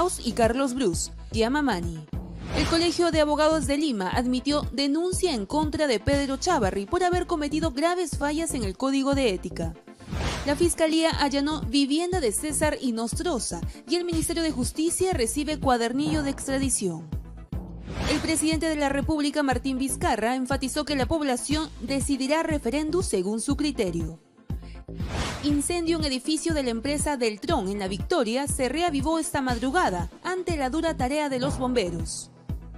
Arauz y Carlos Bruce, Yamamani. El Colegio de Abogados de Lima admitió denuncia en contra de Pedro Chávarri por haber cometido graves fallas en el Código de Ética. La Fiscalía allanó vivienda de César Inostroza y el Ministerio de Justicia recibe cuadernillo de extradición. El presidente de la República, Martín Vizcarra, enfatizó que la población decidirá referéndum según su criterio. Incendio en edificio de la empresa Deltron en La Victoria se reavivó esta madrugada ante la dura tarea de los bomberos.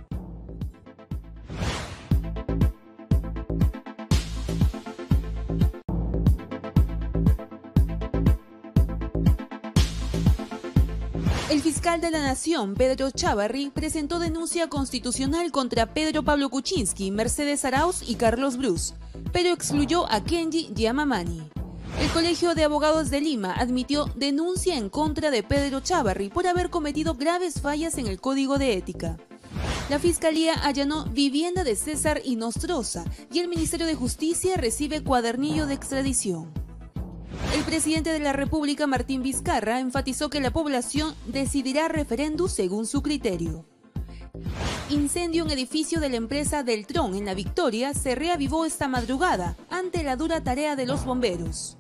El fiscal de la Nación, Pedro Chávarri, presentó denuncia constitucional contra Pedro Pablo Kuczynski, Mercedes Arauz y Carlos Bruce, pero excluyó a Kenji Yamamani. El Colegio de Abogados de Lima admitió denuncia en contra de Pedro Chávarri por haber cometido graves fallas en el Código de Ética. La Fiscalía allanó vivienda de César Inostroza y el Ministerio de Justicia recibe cuadernillo de extradición. El presidente de la República, Martín Vizcarra, enfatizó que la población decidirá referéndum según su criterio. Incendio en edificio de la empresa Deltron en La Victoria se reavivó esta madrugada ante la dura tarea de los bomberos.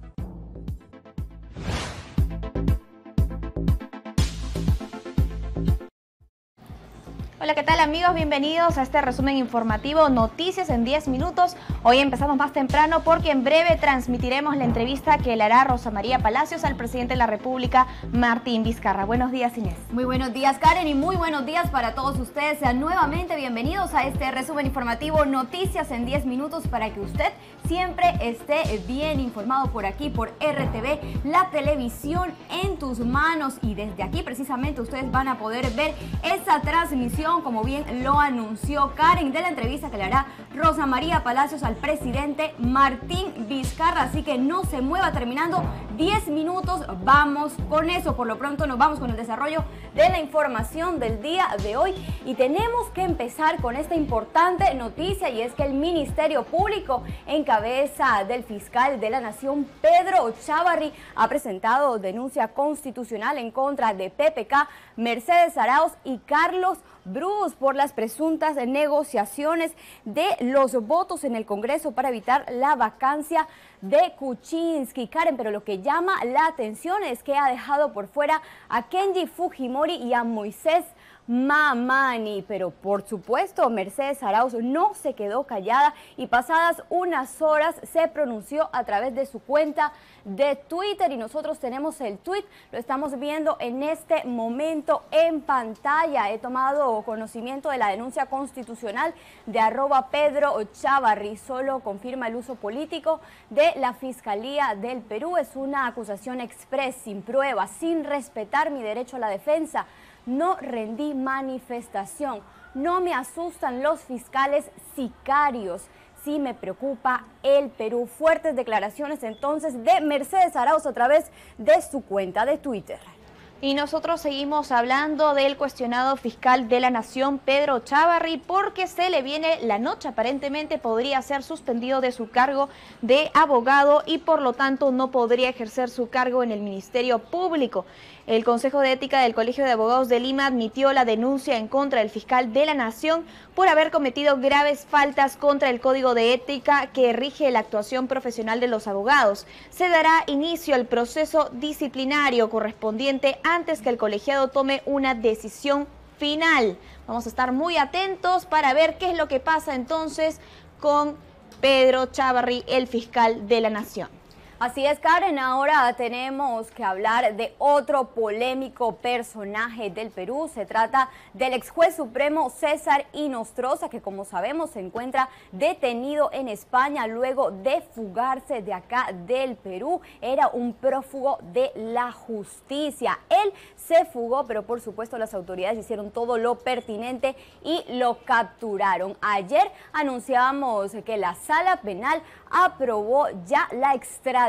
Hola, ¿qué tal amigos? Bienvenidos a este resumen informativo Noticias en 10 minutos. Hoy empezamos más temprano porque en breve transmitiremos la entrevista que le hará Rosa María Palacios al presidente de la República, Martín Vizcarra. Buenos días, Inés. Muy buenos días, Karen, y muy buenos días para todos ustedes. Sean nuevamente bienvenidos a este resumen informativo Noticias en 10 minutos para que usted siempre esté bien informado por aquí, por RTV, la televisión en tus manos. Y desde aquí precisamente ustedes van a poder ver esa transmisión, como bien lo anunció Karen, de la entrevista que le hará Rosa María Palacios al presidente Martín Vizcarra. Así que no se mueva, terminando 10 minutos, vamos con eso. Por lo pronto nos vamos con el desarrollo de la información del día de hoy. Y tenemos que empezar con esta importante noticia, y es que el Ministerio Público, en cabeza del fiscal de la Nación, Pedro Chávarri, ha presentado denuncia constitucional en contra de PPK, Mercedes Arauz y Carlos Bruce por las presuntas negociaciones de los votos en el Congreso para evitar la vacancia de Kuczynski. Karen, pero lo que llama la atención es que ha dejado por fuera a Kenji Fujimori y a Moisés Mamani, pero por supuesto Mercedes Arauz no se quedó callada y pasadas unas horas se pronunció a través de su cuenta de Twitter, y nosotros tenemos el tweet, lo estamos viendo en este momento en pantalla. He tomado conocimiento de la denuncia constitucional de @Pedro Chávarri, solo confirma el uso político de la Fiscalía del Perú. Es una acusación express, sin pruebas, sin respetar mi derecho a la defensa. No rendí manifestación, no me asustan los fiscales sicarios, sí me preocupa el Perú. Fuertes declaraciones entonces de Mercedes Arauz a través de su cuenta de Twitter. Y nosotros seguimos hablando del cuestionado fiscal de la Nación, Pedro Chávarri, porque se le viene la noche. Aparentemente podría ser suspendido de su cargo de abogado y por lo tanto no podría ejercer su cargo en el Ministerio Público. El Consejo de Ética del Colegio de Abogados de Lima admitió la denuncia en contra del fiscal de la Nación por haber cometido graves faltas contra el Código de Ética que rige la actuación profesional de los abogados. Se dará inicio al proceso disciplinario correspondiente antes que el colegiado tome una decisión final. Vamos a estar muy atentos para ver qué es lo que pasa entonces con Pedro Chávarri, el fiscal de la Nación. Así es, Karen, ahora tenemos que hablar de otro polémico personaje del Perú. Se trata del ex juez supremo César Inostroza, que como sabemos se encuentra detenido en España luego de fugarse de acá del Perú. Era un prófugo de la justicia. Él se fugó, pero por supuesto las autoridades hicieron todo lo pertinente y lo capturaron. Ayer anunciábamos que la Sala Penal aprobó ya la extradición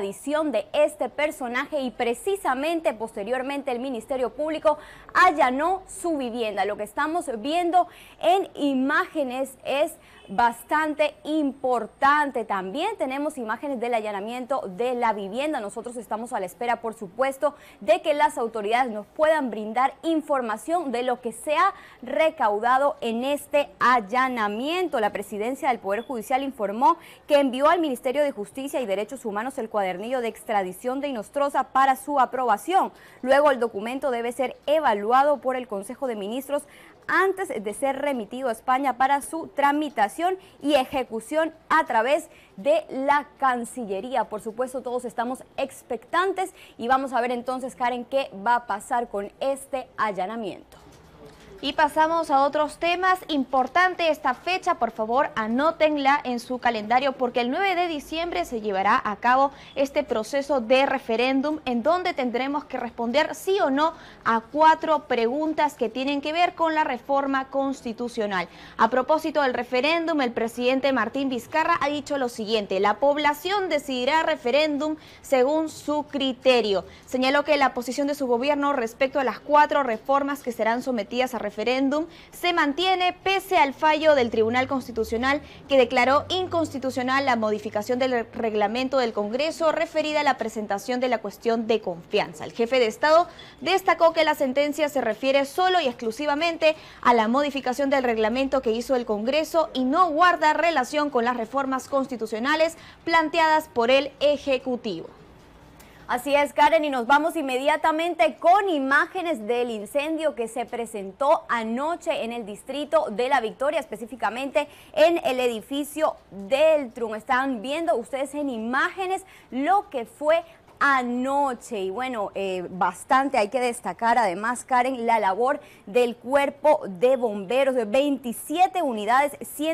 extradición de este personaje y precisamente posteriormente el Ministerio Público allanó su vivienda. Lo que estamos viendo en imágenes es bastante importante. También tenemos imágenes del allanamiento de la vivienda. Nosotros estamos a la espera, por supuesto, de que las autoridades nos puedan brindar información de lo que se ha recaudado en este allanamiento. La Presidencia del Poder Judicial informó que envió al Ministerio de Justicia y Derechos Humanos el cuadernillo de extradición de Inostroza para su aprobación. Luego el documento debe ser evaluado por el Consejo de Ministros antes de ser remitido a España para su tramitación y ejecución a través de la Cancillería. Por supuesto, todos estamos expectantes y vamos a ver entonces, Karen, qué va a pasar con este allanamiento. Y pasamos a otros temas. Importante esta fecha, por favor, anótenla en su calendario porque el 9 de diciembre se llevará a cabo este proceso de referéndum en donde tendremos que responder sí o no a 4 preguntas que tienen que ver con la reforma constitucional. A propósito del referéndum, el presidente Martín Vizcarra ha dicho lo siguiente: la población decidirá referéndum según su criterio. Señaló que la posición de su gobierno respecto a las 4 reformas que serán sometidas a referéndum se mantiene pese al fallo del Tribunal Constitucional que declaró inconstitucional la modificación del reglamento del Congreso referida a la presentación de la cuestión de confianza. El jefe de Estado destacó que la sentencia se refiere solo y exclusivamente a la modificación del reglamento que hizo el Congreso y no guarda relación con las reformas constitucionales planteadas por el Ejecutivo. Así es, Karen, y nos vamos inmediatamente con imágenes del incendio que se presentó anoche en el distrito de La Victoria, específicamente en el edificio del TRUM. Están viendo ustedes en imágenes lo que fue anoche y bueno, bastante hay que destacar además, Karen, la labor del cuerpo de bomberos, de 27 unidades,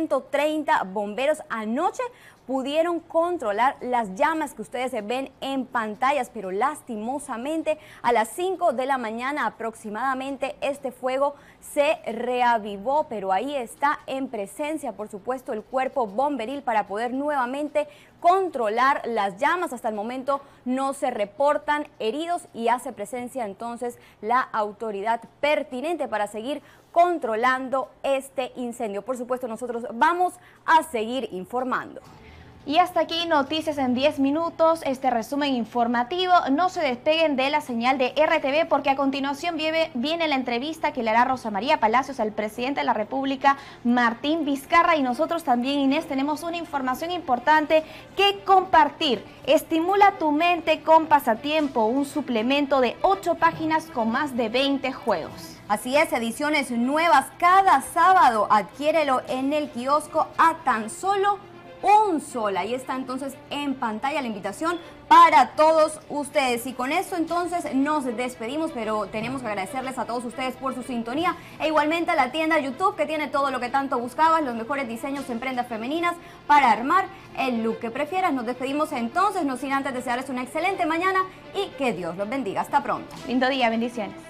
130 bomberos anoche pudieron controlar las llamas que ustedes ven en pantallas, pero lastimosamente a las 5 de la mañana aproximadamente este fuego se reavivó, pero ahí está en presencia, por supuesto, el cuerpo bomberil para poder nuevamente controlar las llamas. Hasta el momento no se reportan heridos y hace presencia entonces la autoridad pertinente para seguir controlando este incendio. Por supuesto, nosotros vamos a seguir informando. Y hasta aquí Noticias en 10 minutos, este resumen informativo. No se despeguen de la señal de RTV porque a continuación viene la entrevista que le hará Rosa María Palacios al presidente de la República, Martín Vizcarra. Y nosotros también, Inés, tenemos una información importante que compartir. Estimula tu mente con Pasatiempo, un suplemento de 8 páginas con más de 20 juegos. Así es, ediciones nuevas cada sábado. Adquiérelo en el kiosco a tan solo un sol. Ahí está entonces en pantalla la invitación para todos ustedes. Y con esto entonces nos despedimos, pero tenemos que agradecerles a todos ustedes por su sintonía e igualmente a la tienda YouTube que tiene todo lo que tanto buscabas, los mejores diseños en prendas femeninas para armar el look que prefieras. Nos despedimos entonces, no sin antes desearles una excelente mañana y que Dios los bendiga. Hasta pronto. Lindo día, bendiciones.